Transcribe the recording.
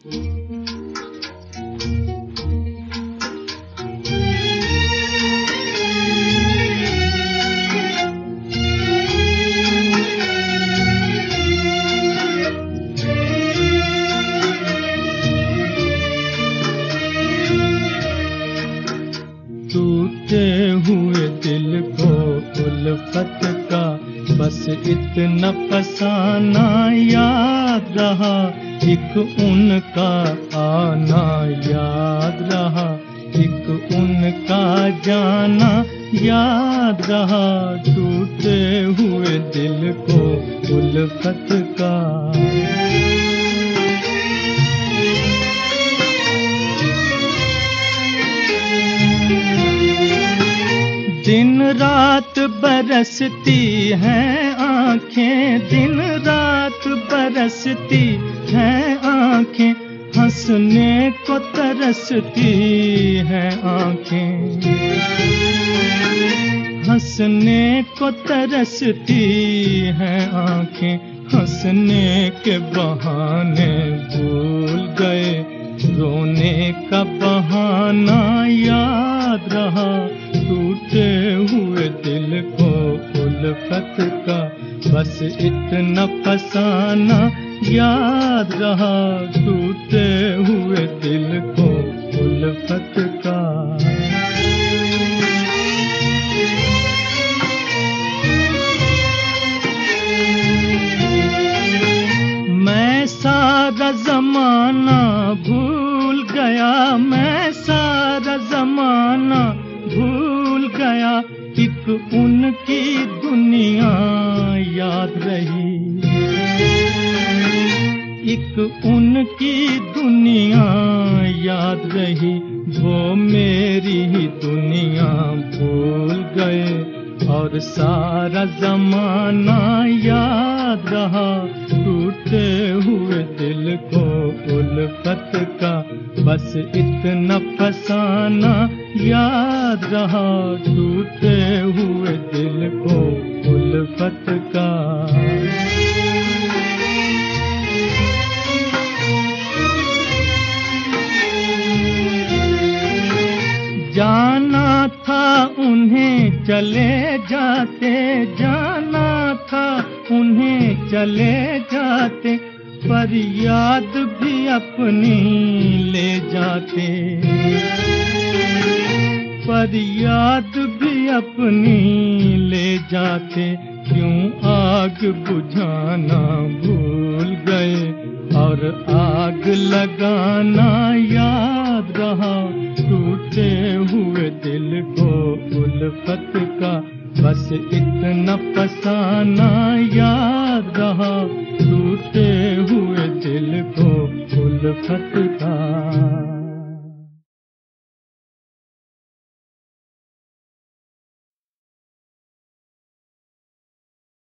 टूटे हुए दिल को उल्फत का बस इतना फसाना याद रहा, एक उनका आना याद रहा, एक उनका जाना याद रहा। टूटे हुए दिल को उल्फत का दिन रात बरसती हैं आँखें, दिन रात बरसती हैं आँखें, हंसने को तरसती हैं आँखें, हंसने को तरसती हैं आँखें, हंसने के बहाने भूल गए, रोने का बहाना याद रहा। टूटे हुए दिल को उल्फत का बस इतना फसाना याद रहा। टूटे हुए दिल को उल्फत का मैं सारा जमाना भूल गया, मैं सारा जमाना भूल गया, एक उनकी दुनिया याद रही, एक उनकी दुनिया याद रही। वो मेरी ही दुनिया भूल गए और सारा जमाना याद रहा। टूटे हुए दिल को उल्फत का बस इतना फसाना याद रहा। टूटे हुए दिल को उल्फत का जाना था उन्हें चले जाते, जाना था उन्हें चले जाते, पर याद भी अपनी ले जाते, पर याद भी अपनी ले जाते। क्यों आग बुझाना भूल गए और आग लगाना याद रहा। टूटे हुए दिल को उल्फत का बस इतना फसाना याद रहा। टूटे हुए दिल को उल्फत का